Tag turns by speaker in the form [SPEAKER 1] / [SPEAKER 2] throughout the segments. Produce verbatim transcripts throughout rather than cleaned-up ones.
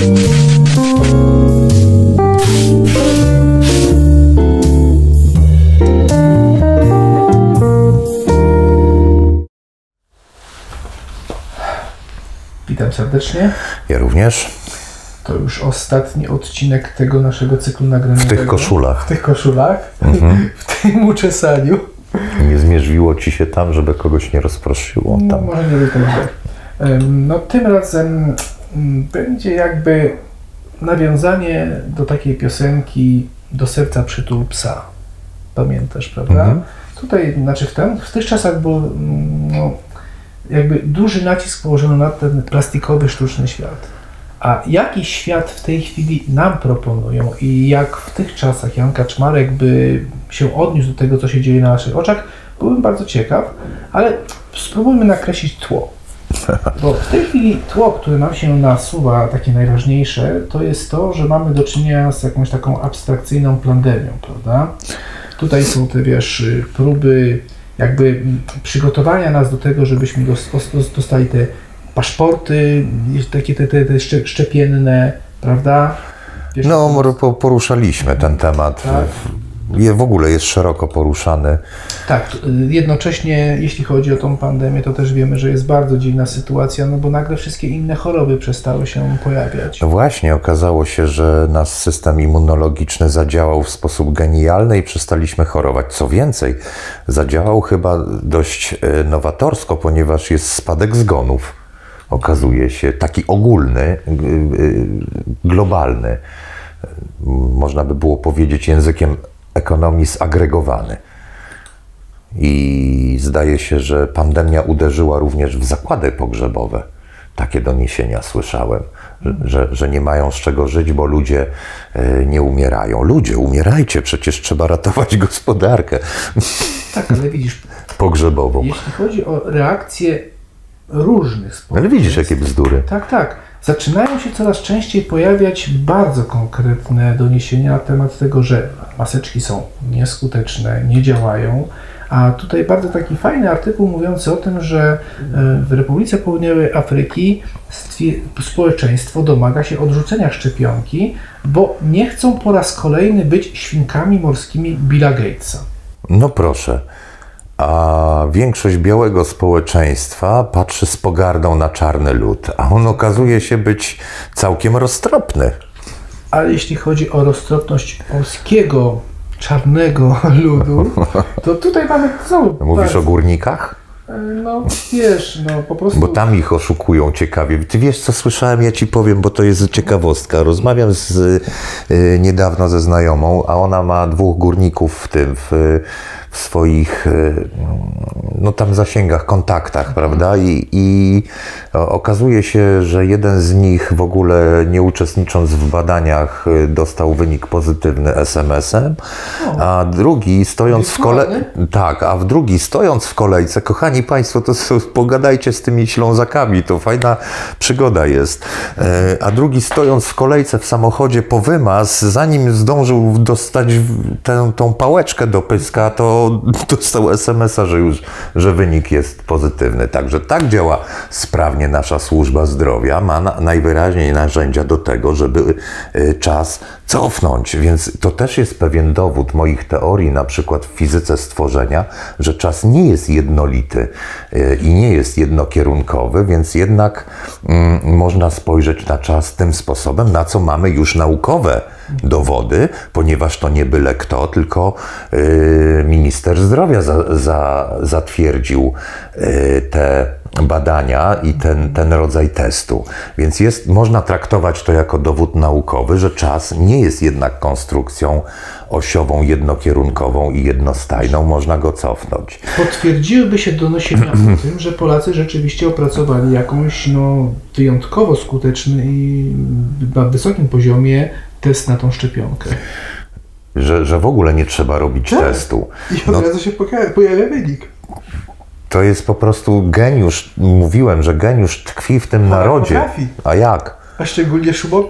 [SPEAKER 1] Witam serdecznie.
[SPEAKER 2] Ja również.
[SPEAKER 1] To już ostatni odcinek tego naszego cyklu nagranowego.
[SPEAKER 2] W tych koszulach.
[SPEAKER 1] W tych koszulach.
[SPEAKER 2] Mhm.
[SPEAKER 1] W tym uczesaniu.
[SPEAKER 2] Nie zmierzyło ci się tam, żeby kogoś nie rozproszyło tam.
[SPEAKER 1] No może nie do tego. No tym razem będzie jakby nawiązanie do takiej piosenki Do serca przytul psa. Pamiętasz, prawda? Mhm. Tutaj, znaczy w, ten, w tych czasach był no, jakby duży nacisk położono na ten plastikowy, sztuczny świat. A jaki świat w tej chwili nam proponują i jak w tych czasach Jan Kaczmarek by się odniósł do tego, co się dzieje na naszych oczach, byłbym bardzo ciekaw, ale spróbujmy nakreślić tło. Bo w tej chwili tło, które nam się nasuwa, takie najważniejsze, to jest to, że mamy do czynienia z jakąś taką abstrakcyjną pandemią, prawda? Tutaj są te, wiesz, próby jakby przygotowania nas do tego, żebyśmy dostali te paszporty, takie te, te, te szczepienne, prawda? Wiesz,
[SPEAKER 2] no, poruszaliśmy ten temat.
[SPEAKER 1] Tak?
[SPEAKER 2] W ogóle jest szeroko poruszany.
[SPEAKER 1] Tak, jednocześnie jeśli chodzi o tą pandemię, to też wiemy, że jest bardzo dziwna sytuacja, no bo nagle wszystkie inne choroby przestały się pojawiać.
[SPEAKER 2] No właśnie, okazało się, że nasz system immunologiczny zadziałał w sposób genialny i przestaliśmy chorować. Co więcej, zadziałał chyba dość nowatorsko, ponieważ jest spadek zgonów. Okazuje się, taki ogólny, globalny, można by było powiedzieć językiem ekonomii zagregowany. I zdaje się, że pandemia uderzyła również w zakłady pogrzebowe. Takie doniesienia słyszałem, że, że nie mają z czego żyć, bo ludzie nie umierają. Ludzie, umierajcie, przecież trzeba ratować gospodarkę.
[SPEAKER 1] Tak, ale widzisz,
[SPEAKER 2] pogrzebową.
[SPEAKER 1] Jeśli chodzi o reakcje różnych społeczeństw.
[SPEAKER 2] Ale widzisz, jakie bzdury.
[SPEAKER 1] Tak, tak. Zaczynają się coraz częściej pojawiać bardzo konkretne doniesienia na temat tego, że maseczki są nieskuteczne, nie działają. A tutaj bardzo taki fajny artykuł mówiący o tym, że w Republice Południowej Afryki społeczeństwo domaga się odrzucenia szczepionki, bo nie chcą po raz kolejny być świnkami morskimi Billa Gatesa.
[SPEAKER 2] No proszę. A większość białego społeczeństwa patrzy z pogardą na czarny lud, a on okazuje się być całkiem roztropny.
[SPEAKER 1] Ale jeśli chodzi o roztropność polskiego czarnego ludu, to tutaj mamy znowu...
[SPEAKER 2] Mówisz
[SPEAKER 1] bardzo...
[SPEAKER 2] o górnikach?
[SPEAKER 1] No wiesz, no po prostu...
[SPEAKER 2] Bo tam ich oszukują ciekawie. Ty wiesz, co słyszałem? Ja ci powiem, bo to jest ciekawostka. Rozmawiam z, y, niedawno ze znajomą, a ona ma dwóch górników w tym, w, w swoich, no tam zasięgach, kontaktach, prawda? I, i okazuje się, że jeden z nich w ogóle nie uczestnicząc w badaniach dostał wynik pozytywny es em esem, a drugi stojąc w kolejce, tak, a w drugi stojąc w kolejce, kochani Państwo, to pogadajcie z tymi Ślązakami, to fajna przygoda jest, a drugi stojąc w kolejce w samochodzie po wymaz, zanim zdążył dostać tę, tą pałeczkę do pyska, to dostał es em esa, że już, że wynik jest pozytywny. Także tak działa sprawnie nasza służba zdrowia, ma na, najwyraźniej narzędzia do tego, żeby y, czas cofnąć, więc to też jest pewien dowód moich teorii, na przykład w fizyce stworzenia, że czas nie jest jednolity y, i nie jest jednokierunkowy, więc jednak y, można spojrzeć na czas tym sposobem, na co mamy już naukowe dowody, ponieważ to nie byle kto, tylko y, minister zdrowia za, za, zatwierdził y, te badania i ten, ten rodzaj testu. Więc jest, można traktować to jako dowód naukowy, że czas nie jest jednak konstrukcją osiową, jednokierunkową i jednostajną. Można go cofnąć.
[SPEAKER 1] Potwierdziłyby się doniesienia o tym, że Polacy rzeczywiście opracowali jakąś no, wyjątkowo skuteczny i na wysokim poziomie test na tą szczepionkę.
[SPEAKER 2] Że, że w ogóle nie trzeba robić tak. testu.
[SPEAKER 1] I od razu no, się pojawia wynik.
[SPEAKER 2] To jest po prostu geniusz. Mówiłem, że geniusz tkwi w tym Polak narodzie. Potrafi. A jak?
[SPEAKER 1] A szczególnie Szumowski.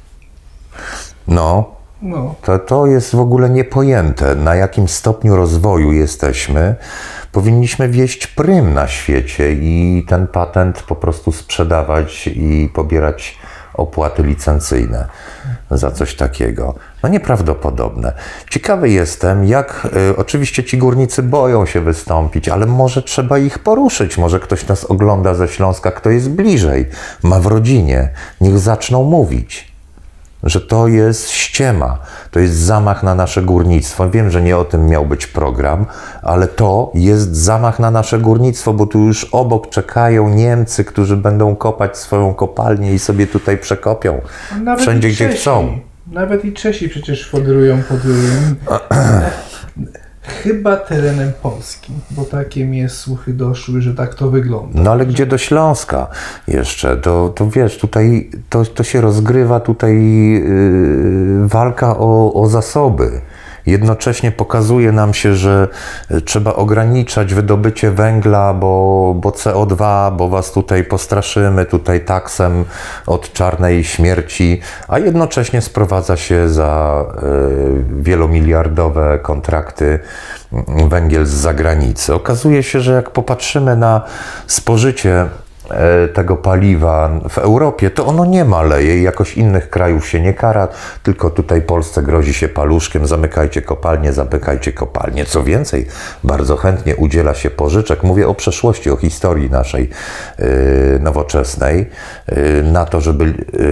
[SPEAKER 2] No.
[SPEAKER 1] no.
[SPEAKER 2] To, to jest w ogóle niepojęte, na jakim stopniu rozwoju jesteśmy. Powinniśmy wieść prym na świecie i ten patent po prostu sprzedawać i pobierać opłaty licencyjne za coś takiego. No nieprawdopodobne. Ciekawy jestem, jak y, oczywiście ci górnicy boją się wystąpić, ale może trzeba ich poruszyć. Może ktoś nas ogląda ze Śląska, kto jest bliżej, ma w rodzinie. Niech zaczną mówić, że to jest ściema, to jest zamach na nasze górnictwo. Wiem, że nie o tym miał być program, ale to jest zamach na nasze górnictwo, bo tu już obok czekają Niemcy, którzy będą kopać swoją kopalnię i sobie tutaj przekopią
[SPEAKER 1] Nawet
[SPEAKER 2] wszędzie, gdzie chcą.
[SPEAKER 1] Nawet i Czesi przecież fodrują pod chyba terenem Polski, bo takie mnie słuchy doszły, że tak to wygląda.
[SPEAKER 2] No ale gdzie do Śląska jeszcze? To, to wiesz, tutaj to, to się rozgrywa tutaj yy, walka o, o zasoby. Jednocześnie pokazuje nam się, że trzeba ograniczać wydobycie węgla, bo, bo C O dwa, bo was tutaj postraszymy, tutaj taksem od czarnej śmierci, a jednocześnie sprowadza się za y, wielomiliardowe kontrakty węgiel z zagranicy. Okazuje się, że jak popatrzymy na spożycie tego paliwa w Europie, to ono nie maleje i jakoś innych krajów się nie kara, tylko tutaj Polsce grozi się paluszkiem, zamykajcie kopalnie, zamykajcie kopalnie. Co więcej, bardzo chętnie udziela się pożyczek, mówię o przeszłości, o historii naszej yy, nowoczesnej, yy, na to, żeby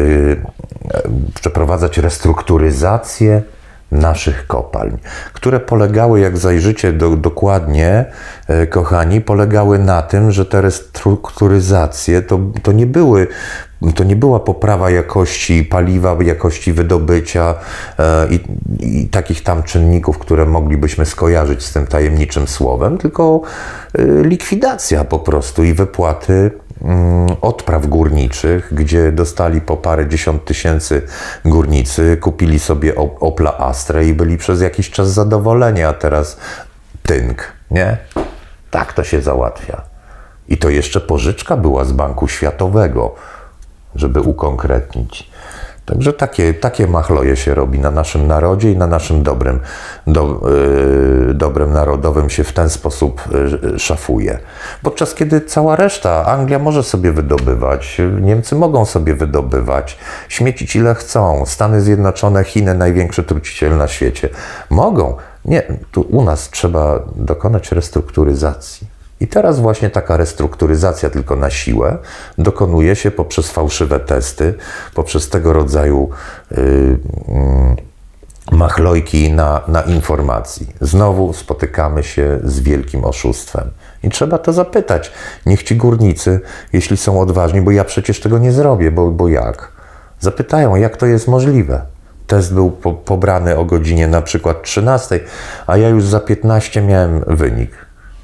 [SPEAKER 2] yy, przeprowadzać restrukturyzację naszych kopalń, które polegały, jak zajrzycie do, dokładnie, e, kochani, polegały na tym, że te restrukturyzacje to, to nie były, to nie była poprawa jakości paliwa, jakości wydobycia e, i, i takich tam czynników, które moglibyśmy skojarzyć z tym tajemniczym słowem, tylko e, likwidacja po prostu i wypłaty odpraw górniczych, gdzie dostali po parę dziesiąt tysięcy górnicy, kupili sobie Opla Astrę i byli przez jakiś czas zadowoleni, a teraz tynk, nie? Tak to się załatwia. I to jeszcze pożyczka była z Banku Światowego, żeby ukonkretnić. Także takie, takie machloje się robi na naszym narodzie i na naszym dobrem, do, yy, dobrem narodowym się w ten sposób yy, szafuje. Podczas kiedy cała reszta, Anglia może sobie wydobywać, Niemcy mogą sobie wydobywać, śmiecić ile chcą, Stany Zjednoczone, Chiny, największy truciciel na świecie, mogą. Nie, tu u nas trzeba dokonać restrukturyzacji. I teraz właśnie taka restrukturyzacja tylko na siłę dokonuje się poprzez fałszywe testy, poprzez tego rodzaju yy, yy, machlojki na, na informacji. Znowu spotykamy się z wielkim oszustwem. I trzeba to zapytać. Niech ci górnicy, jeśli są odważni, bo ja przecież tego nie zrobię, bo, bo jak? Zapytają, jak to jest możliwe. Test był po, pobrany o godzinie na przykład trzynastej, a ja już za piętnaście miałem wynik.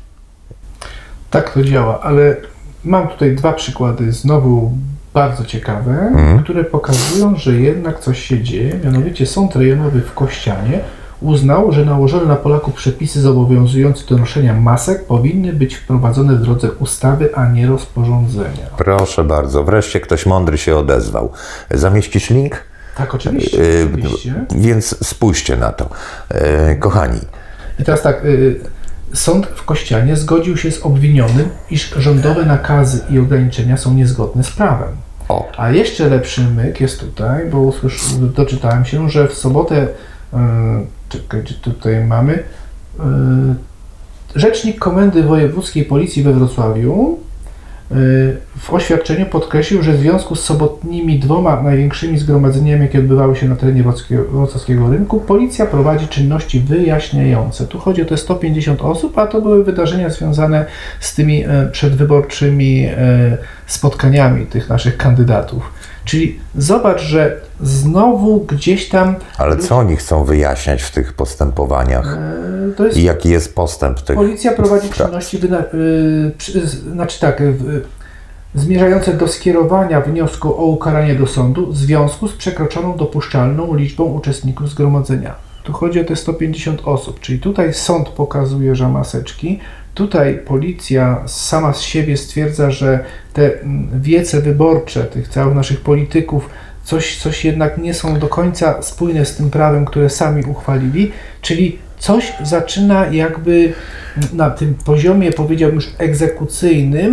[SPEAKER 1] Tak to działa, ale mam tutaj dwa przykłady, znowu bardzo ciekawe, mm. które pokazują, że jednak coś się dzieje. Mianowicie Sąd Rejonowy w Kościanie uznał, że nałożone na Polaków przepisy zobowiązujące do noszenia masek powinny być wprowadzone w drodze ustawy, a nie rozporządzenia.
[SPEAKER 2] Proszę bardzo, wreszcie ktoś mądry się odezwał. Zamieścisz link?
[SPEAKER 1] Tak, oczywiście.
[SPEAKER 2] Yy,
[SPEAKER 1] oczywiście.
[SPEAKER 2] Więc spójrzcie na to. Yy, kochani.
[SPEAKER 1] I teraz tak... Yy, Sąd w Kościanie zgodził się z obwinionym, iż rządowe nakazy i ograniczenia są niezgodne z prawem.
[SPEAKER 2] O.
[SPEAKER 1] A jeszcze lepszy myk jest tutaj, bo usłysz, doczytałem się, że w sobotę, yy, czekaj, gdzie tutaj mamy, yy, rzecznik Komendy Wojewódzkiej Policji we Wrocławiu yy, w oświadczeniu podkreślił, że w związku z sobotnimi dwoma największymi zgromadzeniami, jakie odbywały się na terenie wrocławskiego rynku, policja prowadzi czynności wyjaśniające. Tu chodzi o te sto pięćdziesiąt osób, a to były wydarzenia związane z tymi e, przedwyborczymi e, spotkaniami tych naszych kandydatów. Czyli zobacz, że znowu gdzieś tam...
[SPEAKER 2] Ale co oni chcą wyjaśniać w tych postępowaniach?
[SPEAKER 1] E, to jest,
[SPEAKER 2] I jaki jest postęp tych...
[SPEAKER 1] Policja prowadzi czynności, wyna, y, przy, znaczy tak, y, zmierzające do skierowania wniosku o ukaranie do sądu w związku z przekroczoną dopuszczalną liczbą uczestników zgromadzenia. Tu chodzi o te sto pięćdziesiąt osób, czyli tutaj sąd pokazuje, że maseczki, tutaj policja sama z siebie stwierdza, że te wiece wyborcze tych całych naszych polityków coś, coś jednak nie są do końca spójne z tym prawem, które sami uchwalili, czyli coś zaczyna jakby na tym poziomie, powiedziałbym już egzekucyjnym,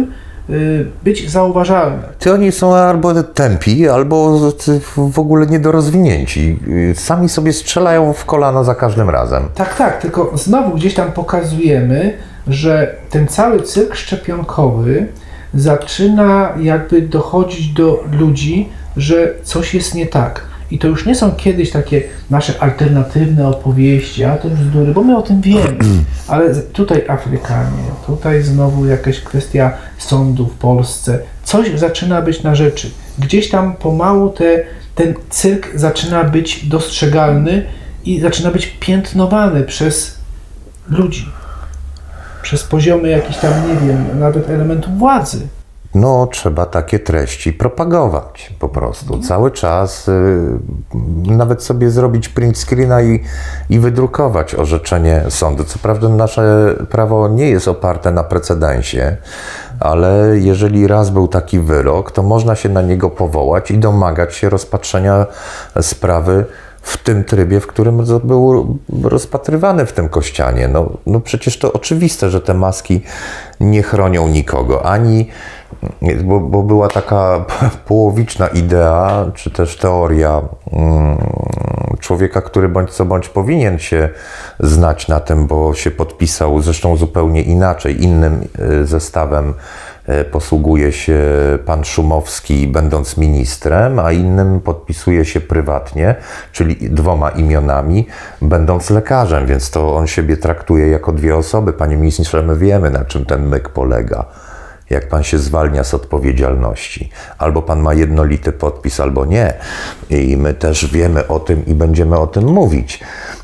[SPEAKER 1] być zauważalne.
[SPEAKER 2] Ty oni są albo tępi, albo w ogóle niedorozwinięci. Sami sobie strzelają w kolano za każdym razem.
[SPEAKER 1] Tak, tak, tylko znowu gdzieś tam pokazujemy, że ten cały cyrk szczepionkowy zaczyna jakby dochodzić do ludzi, że coś jest nie tak. I to już nie są kiedyś takie nasze alternatywne opowieści, a to bzdury, bo my o tym wiemy. Ale tutaj Afrykanie, tutaj znowu jakaś kwestia sądu w Polsce. Coś zaczyna być na rzeczy. Gdzieś tam pomału te, ten cyrk zaczyna być dostrzegalny i zaczyna być piętnowany przez ludzi. Przez poziomy jakichś tam, nie wiem, nawet elementów władzy.
[SPEAKER 2] No, trzeba takie treści propagować po prostu. Cały czas, y, nawet sobie zrobić print screena i, i wydrukować orzeczenie sądu. Co prawda nasze prawo nie jest oparte na precedensie, ale jeżeli raz był taki wyrok, to można się na niego powołać i domagać się rozpatrzenia sprawy w tym trybie, w którym był rozpatrywany w tym kościanie. No, no przecież to oczywiste, że te maski nie chronią nikogo, ani Bo, bo była taka połowiczna idea, czy też teoria mm, człowieka, który bądź co bądź powinien się znać na tym, bo się podpisał zresztą zupełnie inaczej, innym zestawem posługuje się pan Szumowski, będąc ministrem, a innym podpisuje się prywatnie, czyli dwoma imionami, będąc lekarzem, więc to on siebie traktuje jako dwie osoby. Panie ministrze, my wiemy, na czym ten myk polega. Jak pan się zwalnia z odpowiedzialności. Albo pan ma jednolity podpis, albo nie. I my też wiemy o tym i będziemy o tym mówić.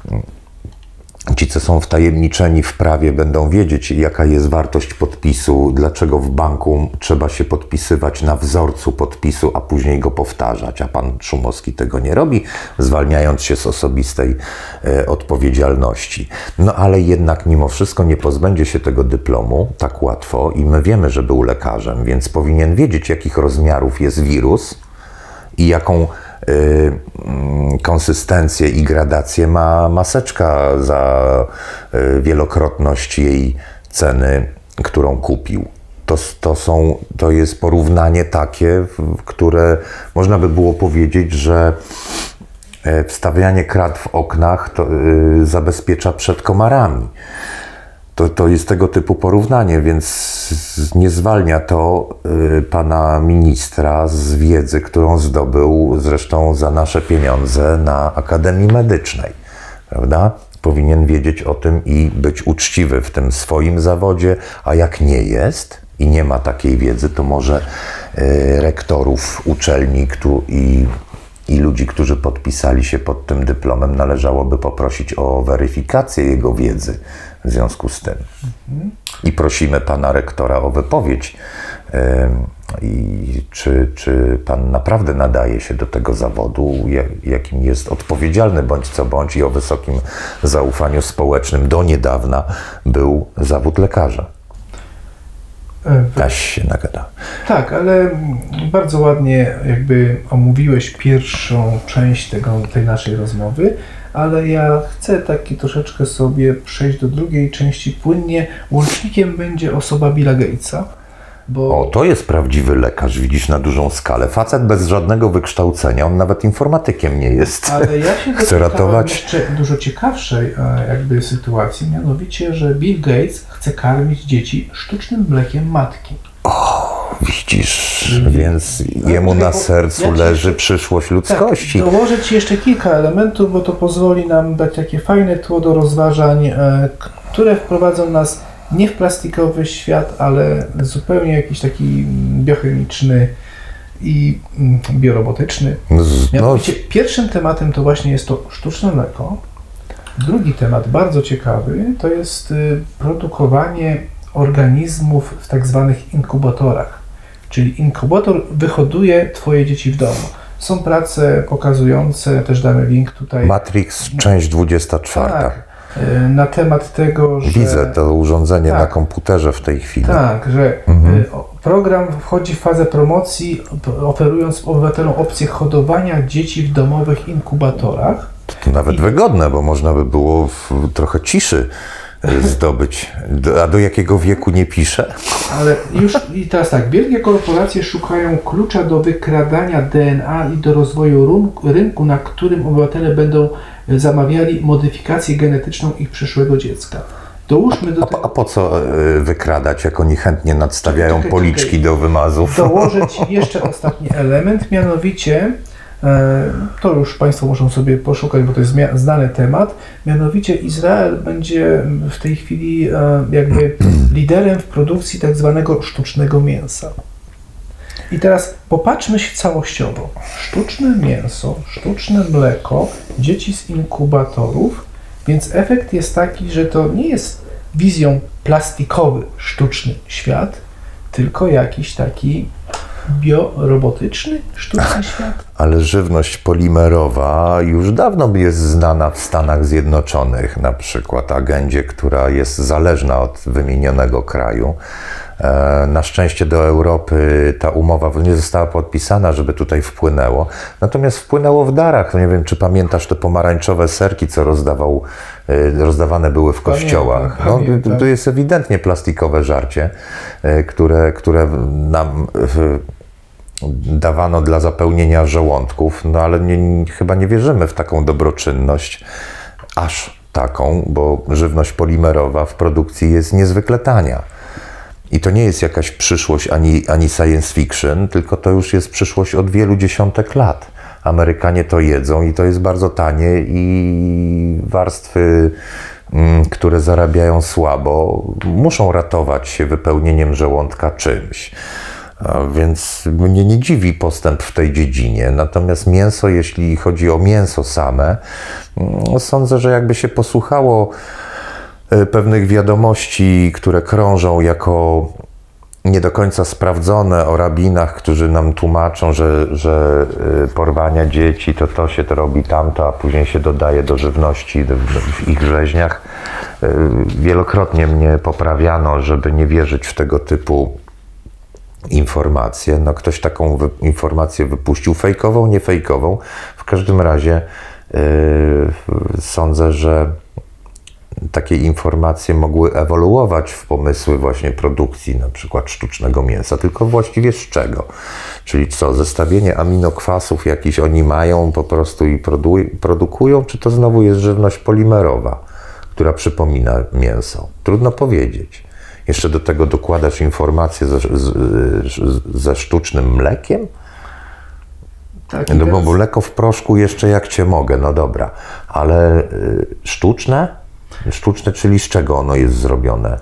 [SPEAKER 2] Ci, co są wtajemniczeni w prawie, będą wiedzieć, jaka jest wartość podpisu, dlaczego w banku trzeba się podpisywać na wzorcu podpisu, a później go powtarzać. A pan Szumowski tego nie robi, zwalniając się z osobistej e, odpowiedzialności. No ale jednak mimo wszystko nie pozbędzie się tego dyplomu tak łatwo i my wiemy, że był lekarzem, więc powinien wiedzieć, jakich rozmiarów jest wirus i jaką Y, y, konsystencję i gradację ma maseczka za y, wielokrotność jej ceny, którą kupił. To, to, są, to jest porównanie takie, które można by było powiedzieć, że wstawianie krat w oknach to, y, zabezpiecza przed komarami. To, to jest tego typu porównanie, więc nie zwalnia to y, pana ministra z wiedzy, którą zdobył zresztą za nasze pieniądze na Akademii Medycznej, prawda? Powinien wiedzieć o tym i być uczciwy w tym swoim zawodzie, a jak nie jest i nie ma takiej wiedzy, to może y, rektorów uczelni kto, i, i ludzi, którzy podpisali się pod tym dyplomem, należałoby poprosić o weryfikację jego wiedzy. W związku z tym. I prosimy pana rektora o wypowiedź, i czy, czy pan naprawdę nadaje się do tego zawodu, jakim jest odpowiedzialny bądź co bądź i o wysokim zaufaniu społecznym do niedawna był zawód lekarza. Taś się nagada.
[SPEAKER 1] Tak, ale bardzo ładnie jakby omówiłeś pierwszą część tego, tej naszej rozmowy, ale ja chcę taki troszeczkę sobie przejść do drugiej części płynnie. Łącznikiem będzie osoba Billa Gatesa. Bo...
[SPEAKER 2] O, to jest prawdziwy lekarz, widzisz, na dużą skalę. Facet bez żadnego wykształcenia, on nawet informatykiem nie jest.
[SPEAKER 1] Ale ja się
[SPEAKER 2] chce ratować
[SPEAKER 1] jeszcze dużo ciekawszej jakby sytuacji, mianowicie, że Bill Gates chce karmić dzieci sztucznym mlekiem matki.
[SPEAKER 2] O, widzisz, I, więc no, jemu na sercu ja leży ci, przyszłość ludzkości.
[SPEAKER 1] Tak, dołożę Ci jeszcze kilka elementów, bo to pozwoli nam dać takie fajne tło do rozważań, e, które wprowadzą nas nie w plastikowy świat, ale zupełnie jakiś taki biochemiczny i biorobotyczny. Mianowicie, no. Pierwszym tematem to właśnie jest to sztuczne mleko. Drugi temat, bardzo ciekawy, to jest produkowanie organizmów w tak zwanych inkubatorach. Czyli inkubator wyhoduje Twoje dzieci w domu. Są prace pokazujące, też damy link tutaj.
[SPEAKER 2] Matrix, część dwudziesta czwarta.
[SPEAKER 1] Tak, na temat tego, że...
[SPEAKER 2] Widzę to urządzenie tak, na komputerze w tej chwili.
[SPEAKER 1] Tak, że mhm. program wchodzi w fazę promocji, oferując obywatelom opcję hodowania dzieci w domowych inkubatorach.
[SPEAKER 2] To nawet I... wygodne, bo można by było w trochę ciszy zdobyć. A do jakiego wieku nie pisze?
[SPEAKER 1] Ale już i teraz tak, wielkie korporacje szukają klucza do wykradania D N A i do rozwoju rynku, na którym obywatele będą zamawiali modyfikację genetyczną ich przyszłego dziecka. Dołóżmy do
[SPEAKER 2] a,
[SPEAKER 1] tego...
[SPEAKER 2] a po co wykradać, jak oni chętnie nadstawiają czekaj, policzki czekaj. do wymazów?
[SPEAKER 1] Dołożę Ci jeszcze ostatni element, mianowicie, to już Państwo muszą sobie poszukać, bo to jest znany temat, mianowicie Izrael będzie w tej chwili jakby liderem w produkcji tak zwanego sztucznego mięsa. I teraz popatrzmy się całościowo. Sztuczne mięso, sztuczne mleko, dzieci z inkubatorów, więc efekt jest taki, że to nie jest wizją plastikowy, sztuczny świat, tylko jakiś taki biorobotyczny, sztuczny świat.
[SPEAKER 2] Ale żywność polimerowa już dawno jest znana w Stanach Zjednoczonych, na przykład agendzie, która jest zależna od wymienionego kraju. Na szczęście do Europy ta umowa nie została podpisana, żeby tutaj wpłynęło. Natomiast wpłynęło w darach. Nie wiem, czy pamiętasz te pomarańczowe serki, co rozdawał, rozdawane były w kościołach. No, to jest ewidentnie plastikowe żarcie, które, które nam dawano dla zapełnienia żołądków, no ale nie, chyba nie wierzymy w taką dobroczynność, aż taką, bo żywność polimerowa w produkcji jest niezwykle tania. I to nie jest jakaś przyszłość ani, ani science fiction, tylko to już jest przyszłość od wielu dziesiątek lat. Amerykanie to jedzą i to jest bardzo tanie i warstwy, mm, które zarabiają słabo, muszą ratować się wypełnieniem żołądka czymś. A więc mnie nie dziwi postęp w tej dziedzinie. Natomiast mięso, jeśli chodzi o mięso same, mm, sądzę, że jakby się posłuchało pewnych wiadomości, które krążą jako nie do końca sprawdzone o rabinach, którzy nam tłumaczą, że, że porwania dzieci to to się to robi tamto, a później się dodaje do żywności w ich rzeźniach. Wielokrotnie mnie poprawiano, żeby nie wierzyć w tego typu informacje. No, ktoś taką wy- informację wypuścił, fejkową, nie fejkową. W każdym razie yy, sądzę, że takie informacje mogły ewoluować w pomysły właśnie produkcji na przykład sztucznego mięsa, tylko właściwie z czego? Czyli co, zestawienie aminokwasów jakiś oni mają po prostu i produ- produkują, czy to znowu jest żywność polimerowa, która przypomina mięso? Trudno powiedzieć. Jeszcze do tego dokładasz informacje ze, z, ze sztucznym mlekiem? Tak, no bo teraz... mleko w proszku jeszcze jak cię mogę, no dobra, ale y, sztuczne? Sztuczne, czyli z czego ono jest zrobione?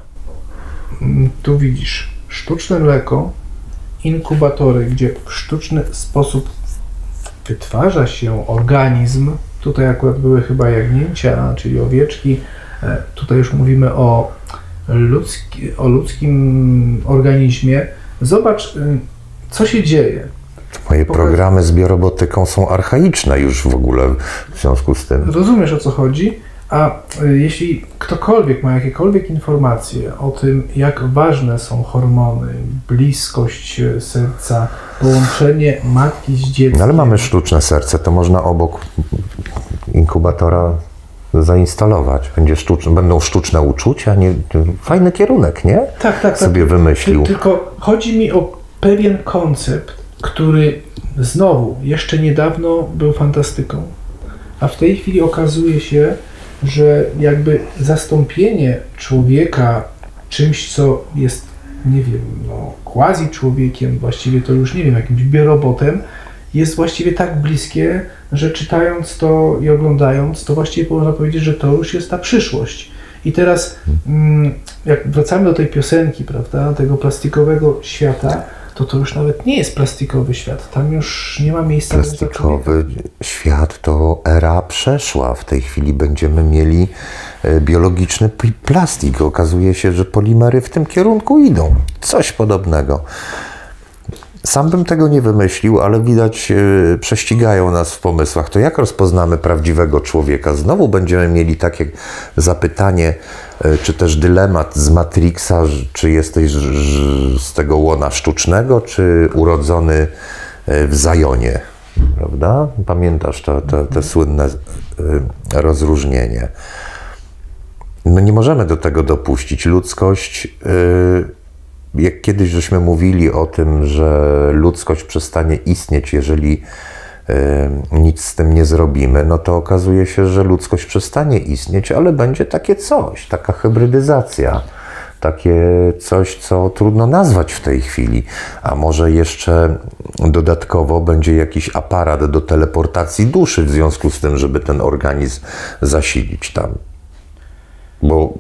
[SPEAKER 1] Tu widzisz, sztuczne mleko, inkubatory, gdzie w sztuczny sposób wytwarza się organizm. Tutaj akurat były chyba jagnięcia, czyli owieczki. Tutaj już mówimy o, ludzki, o ludzkim organizmie. Zobacz, co się dzieje.
[SPEAKER 2] Moje Pokaż... programy z biorobotyką są archaiczne już w ogóle w związku z tym.
[SPEAKER 1] Rozumiesz, o co chodzi? A jeśli ktokolwiek ma jakiekolwiek informacje o tym, jak ważne są hormony, bliskość serca, połączenie matki z dzieckiem...
[SPEAKER 2] No ale mamy sztuczne serce, to można obok inkubatora zainstalować. Będzie sztuczne, będą sztuczne uczucia, nie, fajny kierunek, nie?
[SPEAKER 1] Tak, tak.
[SPEAKER 2] Sobie
[SPEAKER 1] tak.
[SPEAKER 2] wymyślił.
[SPEAKER 1] Tylko chodzi mi o pewien koncept, który znowu jeszcze niedawno był fantastyką, a w tej chwili okazuje się, że jakby zastąpienie człowieka czymś, co jest, nie wiem, no, quasi-człowiekiem, właściwie to już nie wiem, jakimś biorobotem, jest właściwie tak bliskie, że czytając to i oglądając, to właściwie można powiedzieć, że to już jest ta przyszłość. I teraz, jak wracamy do tej piosenki, prawda, tego plastikowego świata, to to już nawet nie jest plastikowy świat. Tam już nie ma miejsca na
[SPEAKER 2] plastikowy świat to era przeszła. W tej chwili będziemy mieli biologiczny plastik. Okazuje się, że polimery w tym kierunku idą. Coś podobnego. Sam bym tego nie wymyślił, ale widać, yy, prześcigają nas w pomysłach. To jak rozpoznamy prawdziwego człowieka? Znowu będziemy mieli takie zapytanie, yy, czy też dylemat z Matrixa, czy jesteś z, z tego łona sztucznego, czy urodzony w Zajonie, prawda? Pamiętasz to, to, to słynne yy, rozróżnienie. My nie możemy do tego dopuścić. Ludzkość, jak kiedyś żeśmy mówili o tym, że ludzkość przestanie istnieć, jeżeli nic z tym nie zrobimy, no to okazuje się, że ludzkość przestanie istnieć, ale będzie takie coś, taka hybrydyzacja. Takie coś, co trudno nazwać w tej chwili. A może jeszcze dodatkowo będzie jakiś aparat do teleportacji duszy w związku z tym, żeby ten organizm zasilić tam. Bo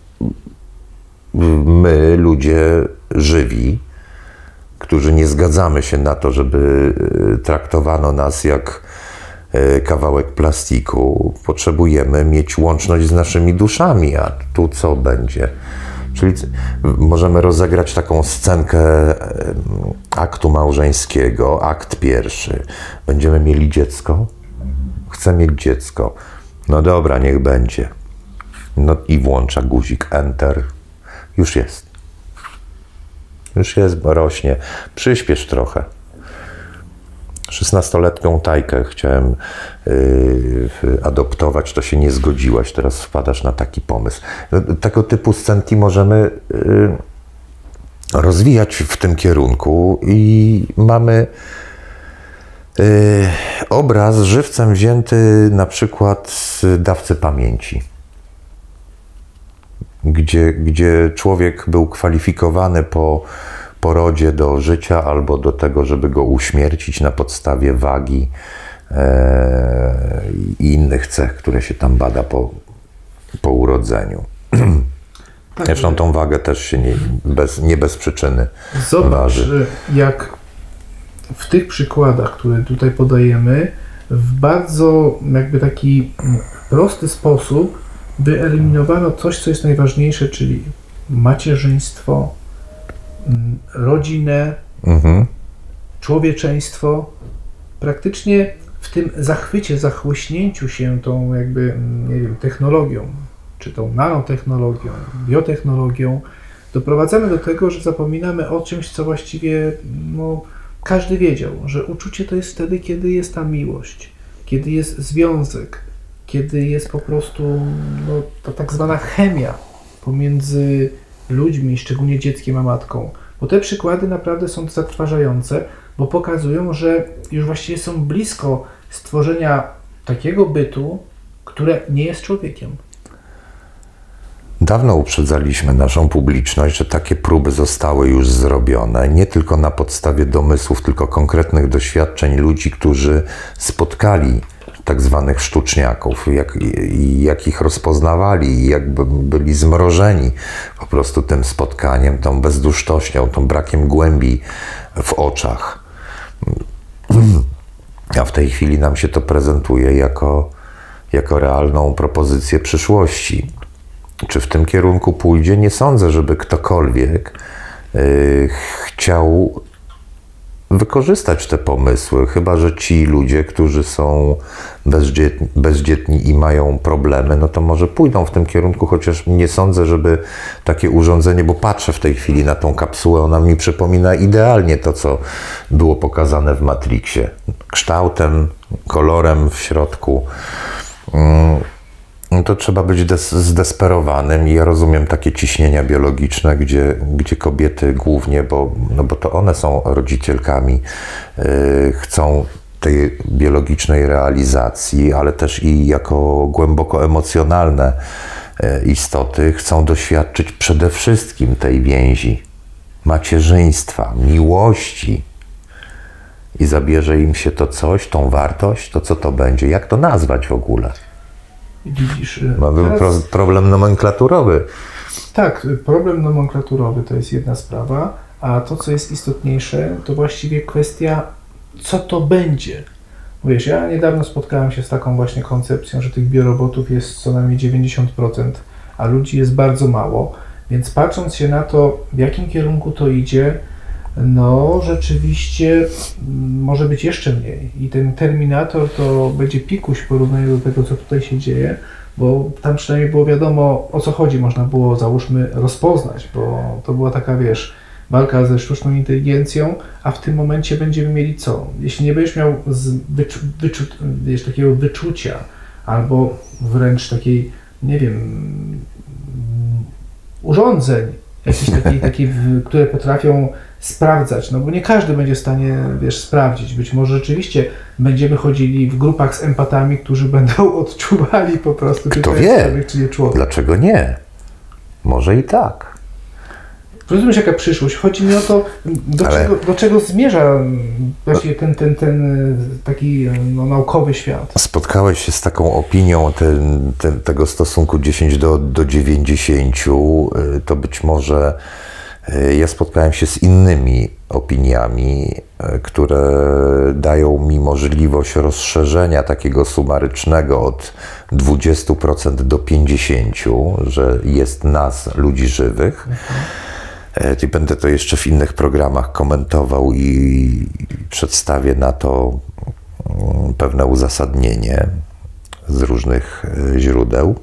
[SPEAKER 2] my, ludzie żywi, którzy nie zgadzamy się na to, żeby traktowano nas jak kawałek plastiku, potrzebujemy mieć łączność z naszymi duszami, a tu co będzie? Czyli możemy rozegrać taką scenkę aktu małżeńskiego, akt pierwszy. Będziemy mieli dziecko? Chcę mieć dziecko. No dobra, niech będzie. No i włącza guzik Enter. Już jest. Już jest, bo rośnie. Przyspiesz trochę. szesnastoletnią Tajkę chciałem yy, adoptować, to się nie zgodziłaś, teraz wpadasz na taki pomysł. Tego typu scenki możemy yy, rozwijać w tym kierunku i mamy yy, obraz żywcem wzięty na przykład z Dawcy Pamięci, gdzie, gdzie człowiek był kwalifikowany po porodzie do życia albo do tego, żeby go uśmiercić na podstawie wagi e, i innych cech, które się tam bada po, po urodzeniu. Tak, zresztą tą wagę też się nie bez, nie bez przyczyny
[SPEAKER 1] Zobacz,
[SPEAKER 2] waży.
[SPEAKER 1] Jak w tych przykładach, które tutaj podajemy, w bardzo jakby taki prosty sposób wyeliminowano coś, co jest najważniejsze, czyli macierzyństwo, rodzinę, mhm. człowieczeństwo. Praktycznie w tym zachwycie, zachłyśnięciu się tą jakby, nie wiem, technologią, czy tą nanotechnologią, biotechnologią, doprowadzamy do tego, że zapominamy o czymś, co właściwie no, każdy wiedział, że uczucie to jest wtedy, kiedy jest ta miłość, kiedy jest związek, kiedy jest po prostu no, ta tak zwana chemia pomiędzy ludźmi, szczególnie dzieckiem a matką. Bo te przykłady naprawdę są zatrważające, bo pokazują, że już właściwie są blisko stworzenia takiego bytu, które nie jest człowiekiem.
[SPEAKER 2] Dawno uprzedzaliśmy naszą publiczność, że takie próby zostały już zrobione, nie tylko na podstawie domysłów, tylko konkretnych doświadczeń ludzi, którzy spotkali tak zwanych sztuczniaków, jak, i jak ich rozpoznawali, i jakby byli zmrożeni po prostu tym spotkaniem, tą bezdusznością, tą brakiem głębi w oczach. A w tej chwili nam się to prezentuje jako, jako realną propozycję przyszłości. Czy w tym kierunku pójdzie? Nie sądzę, żeby ktokolwiek yy, chciał wykorzystać te pomysły, chyba że ci ludzie, którzy są bezdzietni, bezdzietni i mają problemy, no to może pójdą w tym kierunku, chociaż nie sądzę, żeby takie urządzenie, bo patrzę w tej chwili na tą kapsułę, ona mi przypomina idealnie to, co było pokazane w Matrixie. Kształtem, kolorem w środku. No to trzeba być des zdesperowanym i ja rozumiem takie ciśnienia biologiczne, gdzie, gdzie kobiety głównie, bo, no bo to one są rodzicielkami, yy, chcą tej biologicznej realizacji, ale też i jako głęboko emocjonalne yy, istoty chcą doświadczyć przede wszystkim tej więzi, macierzyństwa, miłości. I zabierze im się to coś, tą wartość, to co to będzie, jak to nazwać w ogóle?
[SPEAKER 1] Widzisz,
[SPEAKER 2] Mamy
[SPEAKER 1] teraz,
[SPEAKER 2] pro, problem nomenklaturowy.
[SPEAKER 1] Tak, problem nomenklaturowy to jest jedna sprawa, a to, co jest istotniejsze, to właściwie kwestia, co to będzie. Bo wiesz, ja niedawno spotkałem się z taką właśnie koncepcją, że tych biorobotów jest co najmniej dziewięćdziesiąt procent, a ludzi jest bardzo mało, więc patrząc się na to, w jakim kierunku to idzie, no rzeczywiście może być jeszcze mniej i ten Terminator to będzie pikuś w porównaniu do tego, co tutaj się dzieje, bo tam przynajmniej było wiadomo, o co chodzi, można było, załóżmy, rozpoznać, bo to była taka, wiesz, walka ze sztuczną inteligencją, a w tym momencie będziemy mieli co? Jeśli nie będziesz miał z wyczu wyczu wiesz, takiego wyczucia albo wręcz takiej, nie wiem, urządzeń, jakieś takie, takie, które potrafią sprawdzać, no bo nie każdy będzie w stanie, wiesz, sprawdzić. Być może rzeczywiście będziemy chodzili w grupach z empatami, którzy będą odczuwali po prostu, czy
[SPEAKER 2] Kto
[SPEAKER 1] to
[SPEAKER 2] wie?
[SPEAKER 1] jest człowiek, czy nie człowiek.
[SPEAKER 2] Dlaczego nie? Może i tak.
[SPEAKER 1] Rozumiesz, jaka przyszłość? Chodzi mi o to, do,
[SPEAKER 2] Ale...
[SPEAKER 1] czego, do czego zmierza właśnie ten, ten, ten taki no, naukowy świat.
[SPEAKER 2] Spotkałeś się z taką opinią ten, ten, tego stosunku dziesięć do dziewięćdziesięciu, to być może ja spotkałem się z innymi opiniami, które dają mi możliwość rozszerzenia takiego sumarycznego od dwudziestu procent do pięćdziesięciu procent, że jest nas, ludzi żywych. Mhm. I będę to jeszcze w innych programach komentował i przedstawię na to pewne uzasadnienie z różnych źródeł.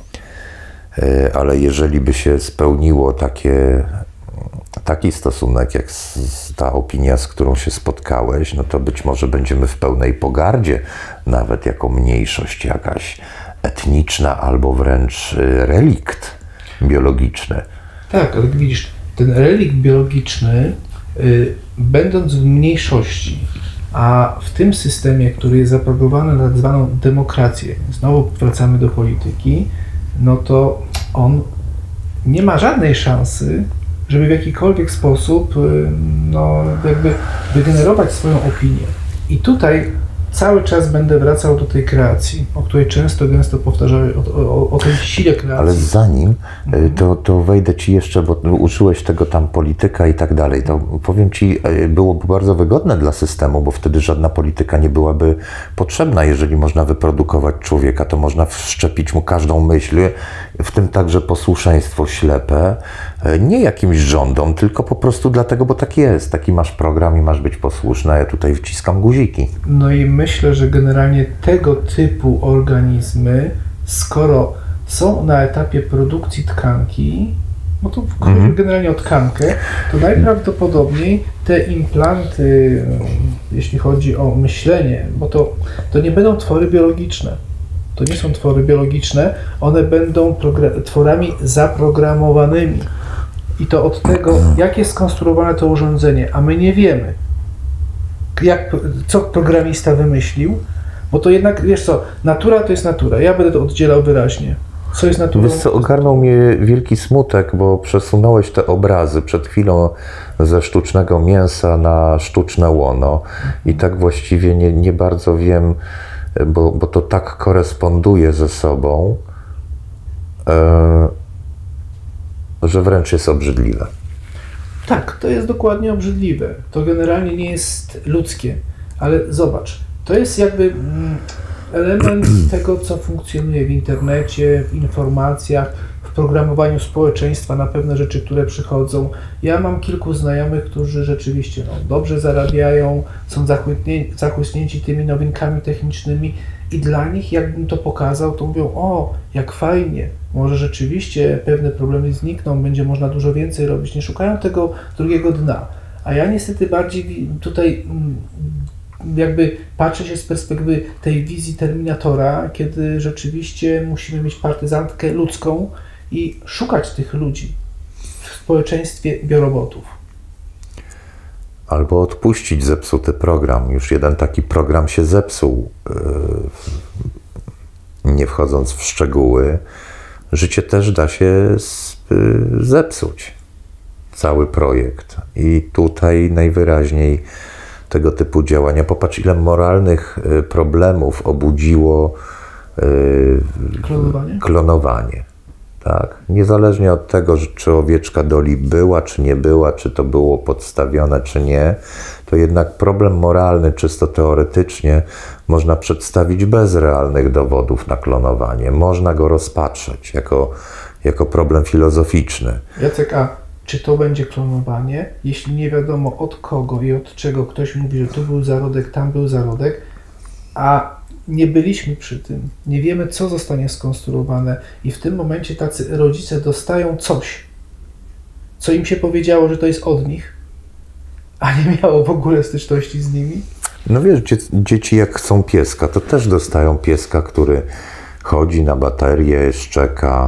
[SPEAKER 2] Ale jeżeli by się spełniło takie, taki stosunek, jak ta opinia, z którą się spotkałeś, no to być może będziemy w pełnej pogardzie, nawet jako mniejszość jakaś etniczna albo wręcz relikt biologiczny.
[SPEAKER 1] Tak, ale widzisz, ten relikt biologiczny, y, będąc w mniejszości, a w tym systemie, który jest zaprogramowany na tak zwaną demokrację, znowu wracamy do polityki, no to on nie ma żadnej szansy, żeby w jakikolwiek sposób y, no, jakby wygenerować swoją opinię. I tutaj cały czas będę wracał do tej kreacji, o której często, gęsto powtarzałem, o, o, o tej sile kreacji.
[SPEAKER 2] Ale zanim, to, to wejdę Ci jeszcze, bo uczyłeś tego tam polityka i tak dalej, to powiem Ci, byłoby bardzo wygodne dla systemu, bo wtedy żadna polityka nie byłaby potrzebna. Jeżeli można wyprodukować człowieka, to można wszczepić mu każdą myśl, w tym także posłuszeństwo ślepe, nie jakimś rządom, tylko po prostu dlatego, bo tak jest. Taki masz program i masz być posłuszny, a ja tutaj wciskam guziki.
[SPEAKER 1] No i myślę, że generalnie tego typu organizmy, skoro są na etapie produkcji tkanki, no to mm-hmm. generalnie o tkankę, to najprawdopodobniej te implanty, jeśli chodzi o myślenie, bo to, to nie będą twory biologiczne. To nie są twory biologiczne, one będą tworami zaprogramowanymi. I to od tego, jak jest skonstruowane to urządzenie, a my nie wiemy, jak, co programista wymyślił, bo to jednak, wiesz co, natura to jest natura, ja będę to oddzielał wyraźnie. Co jest naturą?
[SPEAKER 2] Wiesz co, ogarnął mnie wielki smutek, bo przesunąłeś te obrazy przed chwilą ze sztucznego mięsa na sztuczne łono i tak właściwie nie, nie bardzo wiem, bo, bo to tak koresponduje ze sobą, e, że wręcz jest obrzydliwe.
[SPEAKER 1] Tak, to jest dokładnie obrzydliwe. To generalnie nie jest ludzkie, ale zobacz, to jest jakby element tego, co funkcjonuje w internecie, w informacjach, w programowaniu społeczeństwa na pewne rzeczy, które przychodzą. Ja mam kilku znajomych, którzy rzeczywiście no, dobrze zarabiają, są zachłyśnięci tymi nowinkami technicznymi i dla nich, jakbym to pokazał, to mówią, o, jak fajnie, może rzeczywiście pewne problemy znikną, będzie można dużo więcej robić, nie szukają tego drugiego dna. A ja niestety bardziej tutaj jakby patrzę się z perspektywy tej wizji Terminatora, kiedy rzeczywiście musimy mieć partyzantkę ludzką i szukać tych ludzi w społeczeństwie biorobotów.
[SPEAKER 2] Albo odpuścić zepsuty program. Już jeden taki program się zepsuł. Nie wchodząc w szczegóły, życie też da się zepsuć. Cały projekt. I tutaj najwyraźniej tego typu działania. Popatrz, ile moralnych problemów obudziło
[SPEAKER 1] klonowanie.
[SPEAKER 2] klonowanie. Tak? Niezależnie od tego, czy owieczka Doli była, czy nie była, czy to było podstawione, czy nie, to jednak problem moralny, czysto teoretycznie, można przedstawić bez realnych dowodów na klonowanie. Można go rozpatrzeć jako, jako problem filozoficzny.
[SPEAKER 1] Jacek, a czy to będzie klonowanie, jeśli nie wiadomo od kogo i od czego ktoś mówi, że tu był zarodek, tam był zarodek, a nie byliśmy przy tym, nie wiemy, co zostanie skonstruowane i w tym momencie tacy rodzice dostają coś, co im się powiedziało, że to jest od nich, a nie miało w ogóle styczności z nimi?
[SPEAKER 2] No wiesz, dzie dzieci jak chcą pieska, to też dostają pieska, który chodzi na baterię, szczeka,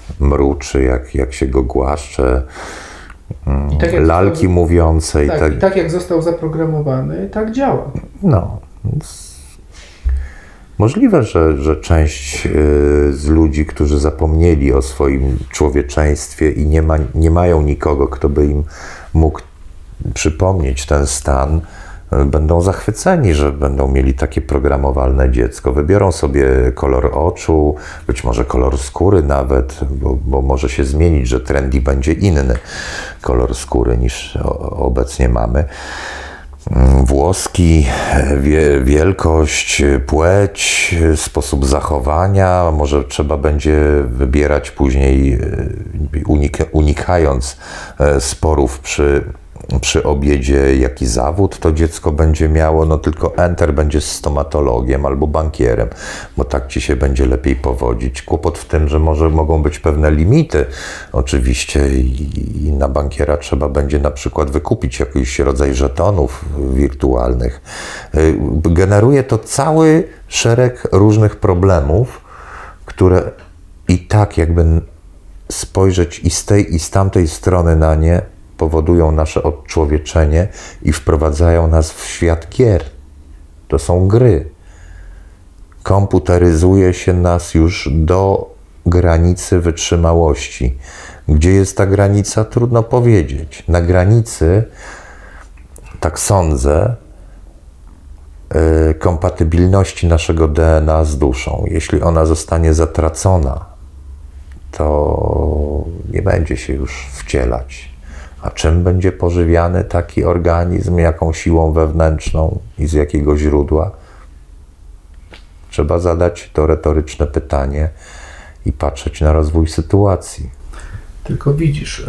[SPEAKER 2] mruczy, jak, jak się go głaszcze,
[SPEAKER 1] I tak jak
[SPEAKER 2] lalki
[SPEAKER 1] został,
[SPEAKER 2] mówiące.
[SPEAKER 1] Tak,
[SPEAKER 2] i tak,
[SPEAKER 1] i tak jak został zaprogramowany, tak działa.
[SPEAKER 2] No, więc możliwe, że, że część z ludzi, którzy zapomnieli o swoim człowieczeństwie i nie, ma, nie mają nikogo, kto by im mógł przypomnieć ten stan, będą zachwyceni, że będą mieli takie programowalne dziecko. Wybiorą sobie kolor oczu, być może kolor skóry nawet, bo, bo może się zmienić, że trendy będzie inny kolor skóry niż obecnie mamy. Włoski, wie, wielkość, płeć, sposób zachowania, może trzeba będzie wybierać później, unik, unikając sporów przy, przy obiedzie, jaki zawód to dziecko będzie miało, no tylko enter będzie stomatologiem albo bankierem, bo tak ci się będzie lepiej powodzić. Kłopot w tym, że może mogą być pewne limity oczywiście i, i na bankiera trzeba będzie na przykład wykupić jakiś rodzaj żetonów wirtualnych. Generuje to cały szereg różnych problemów, które i tak jakby spojrzeć i z tej i z tamtej strony na nie, powodują nasze odczłowieczenie i wprowadzają nas w świat gier. To są gry. Komputeryzuje się nas już do granicy wytrzymałości. Gdzie jest ta granica? Trudno powiedzieć. Na granicy, tak sądzę, yy, kompatybilności naszego D N A z duszą. Jeśli ona zostanie zatracona, to nie będzie się już wcielać. A czym będzie pożywiany taki organizm, jaką siłą wewnętrzną i z jakiego źródła? Trzeba zadać to retoryczne pytanie i patrzeć na rozwój sytuacji.
[SPEAKER 1] Tylko widzisz,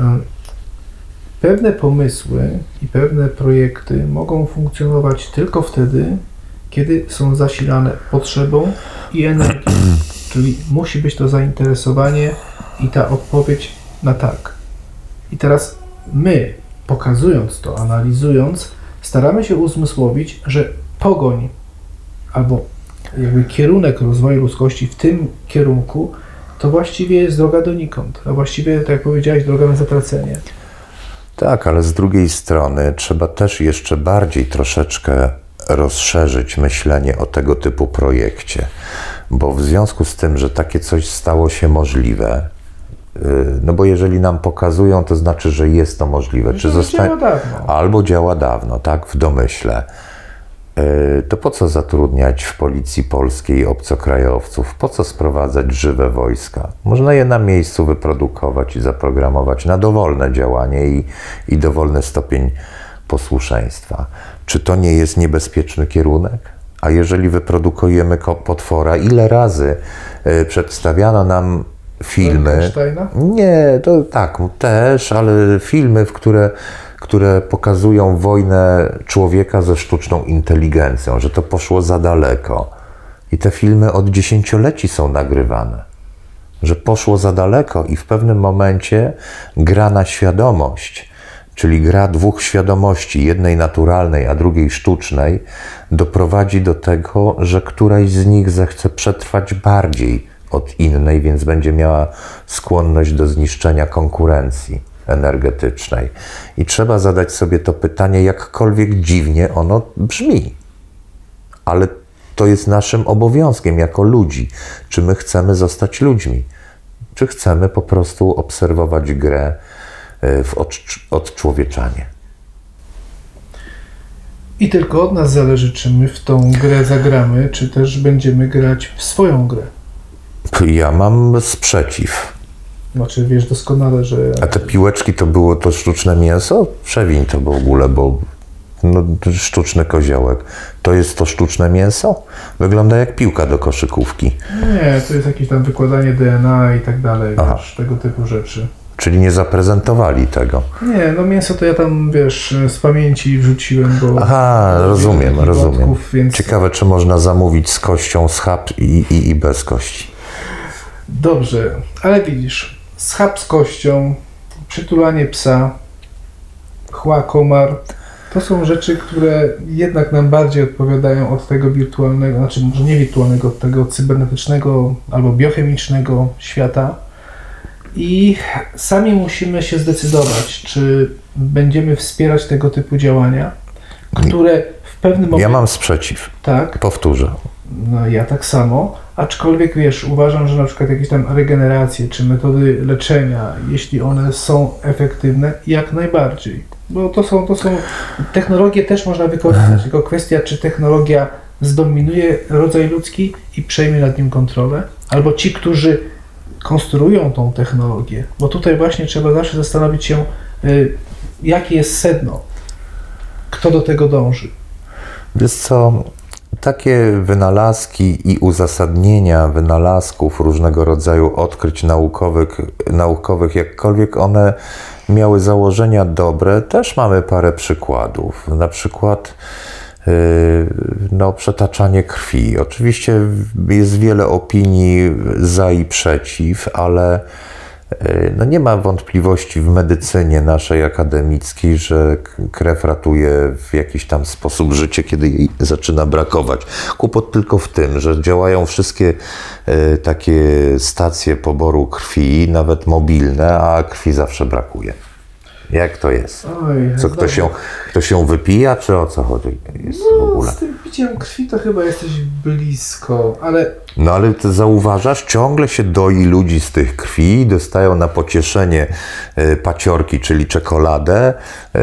[SPEAKER 1] pewne pomysły i pewne projekty mogą funkcjonować tylko wtedy, kiedy są zasilane potrzebą i energią. Czyli musi być to zainteresowanie i ta odpowiedź na tak. I teraz my, pokazując to, analizując, staramy się uzmysłowić, że pogoń albo jakby kierunek rozwoju ludzkości w tym kierunku to właściwie jest droga donikąd, a właściwie, tak jak powiedziałeś, droga na zatracenie.
[SPEAKER 2] Tak, ale z drugiej strony trzeba też jeszcze bardziej troszeczkę rozszerzyć myślenie o tego typu projekcie, bo w związku z tym, że takie coś stało się możliwe, no bo jeżeli nam pokazują, to znaczy, że jest to możliwe.
[SPEAKER 1] Czy zosta... działa dawno.
[SPEAKER 2] Albo działa dawno, tak, w domyśle. To po co zatrudniać w Policji Polskiej obcokrajowców? Po co sprowadzać żywe wojska? Można je na miejscu wyprodukować i zaprogramować na dowolne działanie i, i dowolny stopień posłuszeństwa. Czy to nie jest niebezpieczny kierunek? A jeżeli wyprodukujemy potwora, ile razy przedstawiano nam filmy? Nie, to tak, też, ale filmy, w które które pokazują wojnę człowieka ze sztuczną inteligencją, że to poszło za daleko. I te filmy od dziesięcioleci są nagrywane. Że poszło za daleko i w pewnym momencie gra na świadomość, czyli gra dwóch świadomości, jednej naturalnej, a drugiej sztucznej, doprowadzi do tego, że któraś z nich zechce przetrwać bardziej od innej, więc będzie miała skłonność do zniszczenia konkurencji energetycznej. I trzeba zadać sobie to pytanie, jakkolwiek dziwnie ono brzmi. Ale to jest naszym obowiązkiem jako ludzi. Czy my chcemy zostać ludźmi? Czy chcemy po prostu obserwować grę w odczłowieczanie?
[SPEAKER 1] I tylko od nas zależy, czy my w tą grę zagramy, czy też będziemy grać w swoją grę.
[SPEAKER 2] Ja mam sprzeciw.
[SPEAKER 1] Znaczy, wiesz doskonale, że...
[SPEAKER 2] A te piłeczki to było to sztuczne mięso? Przewiń to w ogóle, bo no, sztuczny koziołek. To jest to sztuczne mięso? Wygląda jak piłka do koszykówki.
[SPEAKER 1] Nie, to jest jakieś tam wykładanie D N A i tak dalej, wiesz, tego typu rzeczy.
[SPEAKER 2] Czyli nie zaprezentowali tego?
[SPEAKER 1] Nie, no mięso to ja tam, wiesz, z pamięci wrzuciłem, bo...
[SPEAKER 2] Aha, rozumiem, rozumiem.
[SPEAKER 1] Wątków, więc...
[SPEAKER 2] Ciekawe, czy można zamówić z kością, schab i, i, i bez kości.
[SPEAKER 1] Dobrze, ale widzisz, schab z kością, przytulanie psa, chła komar, to są rzeczy, które jednak nam bardziej odpowiadają od tego wirtualnego, znaczy może nie wirtualnego, od tego cybernetycznego albo biochemicznego świata. I sami musimy się zdecydować, czy będziemy wspierać tego typu działania, które w pewnym momencie...
[SPEAKER 2] Ja mam sprzeciw.
[SPEAKER 1] Tak.
[SPEAKER 2] Powtórzę.
[SPEAKER 1] No ja tak samo, aczkolwiek wiesz, uważam, że na przykład jakieś tam regeneracje czy metody leczenia, jeśli one są efektywne, jak najbardziej. Bo to są, to są technologie też można wykorzystać, tylko kwestia, czy technologia zdominuje rodzaj ludzki i przejmie nad nim kontrolę, albo ci, którzy konstruują tą technologię, bo tutaj właśnie trzeba zawsze zastanowić się, y, jakie jest sedno, kto do tego dąży.
[SPEAKER 2] Wiesz co, takie wynalazki i uzasadnienia wynalazków, różnego rodzaju odkryć naukowych, naukowych, jakkolwiek one miały założenia dobre, też mamy parę przykładów. Na przykład yy, no, przetaczanie krwi. Oczywiście jest wiele opinii za i przeciw, ale no nie ma wątpliwości w medycynie naszej akademickiej, że krew ratuje w jakiś tam sposób życie, kiedy jej zaczyna brakować. Kłopot tylko w tym, że działają wszystkie y, takie stacje poboru krwi, nawet mobilne, a krwi zawsze brakuje. Jak to jest?
[SPEAKER 1] Oj,
[SPEAKER 2] Co, kto się, kto się wypija, czy o co chodzi jest
[SPEAKER 1] no,
[SPEAKER 2] w ogóle?
[SPEAKER 1] Z tym piciem krwi to chyba jesteś blisko, ale...
[SPEAKER 2] No ale ty zauważasz, ciągle się doi ludzi z tych krwi, dostają na pocieszenie y, paciorki, czyli czekoladę, y,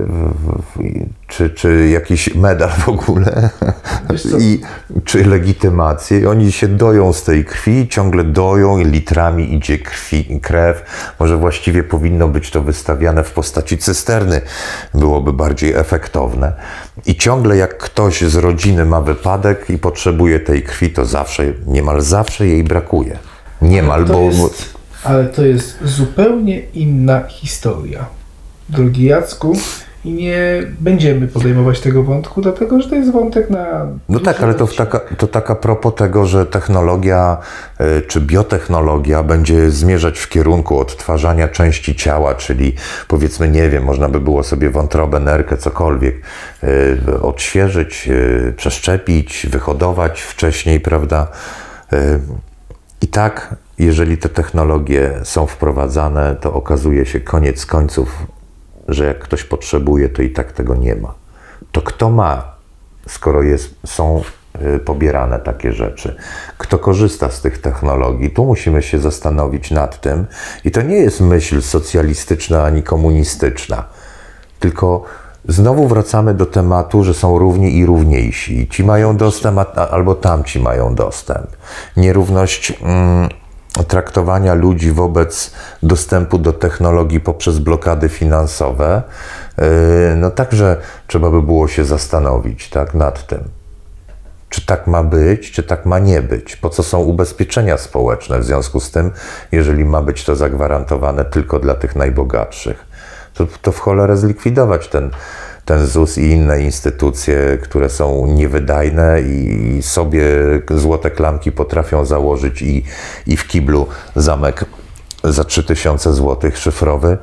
[SPEAKER 2] y, czy, czy jakiś medal w ogóle, I, czy legitymację. I oni się doją z tej krwi, ciągle doją i litrami idzie krwi, krew. Może właściwie powinno być to wystawiane w postaci cysterny, byłoby bardziej efektowne. I ciągle jak ktoś z rodziny ma wypadek i potrzebuje tej krwi, to zawsze, niemal zawsze jej brakuje. Niemal,
[SPEAKER 1] to
[SPEAKER 2] bo...
[SPEAKER 1] Jest, ale to jest zupełnie inna historia, drogi Jacku. I nie będziemy podejmować tego wątku, dlatego że to jest wątek na...
[SPEAKER 2] No tak, ale to, w taka, to tak a propos tego, że technologia y, czy biotechnologia będzie zmierzać w kierunku odtwarzania części ciała, czyli powiedzmy, nie wiem, można by było sobie wątrobę, nerkę, cokolwiek y, odświeżyć, y, przeszczepić, wyhodować wcześniej, prawda? Y, I tak, jeżeli te technologie są wprowadzane, to okazuje się koniec końców, że jak ktoś potrzebuje, to i tak tego nie ma. To kto ma, skoro jest, są y, pobierane takie rzeczy? Kto korzysta z tych technologii? Tu musimy się zastanowić nad tym. I to nie jest myśl socjalistyczna ani komunistyczna, tylko znowu wracamy do tematu, że są równi i równiejsi. Ci mają dostęp, a, albo tamci mają dostęp. Nierówność... Mm, traktowania ludzi wobec dostępu do technologii poprzez blokady finansowe, no także trzeba by było się zastanowić, tak, nad tym. Czy tak ma być, czy tak ma nie być? Po co są ubezpieczenia społeczne w związku z tym, jeżeli ma być to zagwarantowane tylko dla tych najbogatszych? To, to w cholerę zlikwidować ten ten Z U S i inne instytucje, które są niewydajne i sobie złote klamki potrafią założyć i, i w kiblu zamek za trzy tysiące złotych szyfrowy,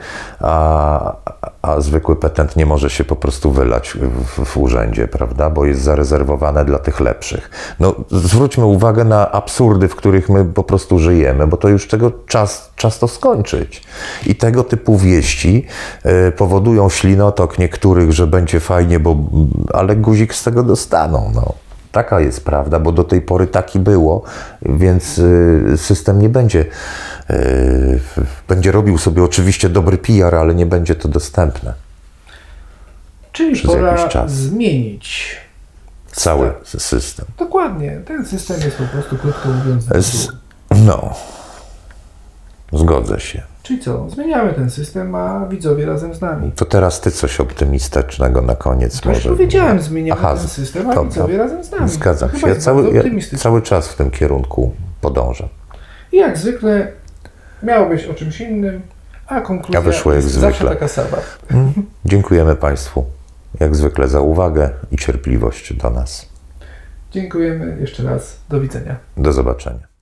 [SPEAKER 2] a, a zwykły petent nie może się po prostu wylać w, w urzędzie, prawda, bo jest zarezerwowane dla tych lepszych. No, zwróćmy uwagę na absurdy, w których my po prostu żyjemy, bo to już tego czas, czas to skończyć. I tego typu wieści y, powodują ślinotok niektórych, że będzie fajnie, bo, ale guzik z tego dostaną, no. Taka jest prawda, bo do tej pory taki było, więc y, system nie będzie, y, będzie robił sobie oczywiście dobry P R, ale nie będzie to dostępne.
[SPEAKER 1] Czyli
[SPEAKER 2] przez
[SPEAKER 1] pora
[SPEAKER 2] jakiś czas.
[SPEAKER 1] zmienić
[SPEAKER 2] cały system.
[SPEAKER 1] Dokładnie, ten system jest po prostu, krótko mówiąc,
[SPEAKER 2] Z, no, zgodzę się.
[SPEAKER 1] Czyli co, zmieniamy ten system, a widzowie razem z nami.
[SPEAKER 2] To teraz ty coś optymistycznego na koniec
[SPEAKER 1] to
[SPEAKER 2] może.
[SPEAKER 1] Już powiedziałem, zmieniamy
[SPEAKER 2] Aha,
[SPEAKER 1] ten system, a
[SPEAKER 2] dobra.
[SPEAKER 1] widzowie razem z nami.
[SPEAKER 2] Zgadzam
[SPEAKER 1] to
[SPEAKER 2] się. Ja cały, ja
[SPEAKER 1] optymistyczne.
[SPEAKER 2] cały czas w tym kierunku podążam.
[SPEAKER 1] I jak zwykle miało być o czymś innym, a konkluzja
[SPEAKER 2] A wyszło jak
[SPEAKER 1] jest
[SPEAKER 2] zwykle.
[SPEAKER 1] zawsze taka sama.
[SPEAKER 2] Mm. Dziękujemy Państwu jak zwykle za uwagę i cierpliwość do nas.
[SPEAKER 1] Dziękujemy jeszcze raz. Do widzenia.
[SPEAKER 2] Do zobaczenia.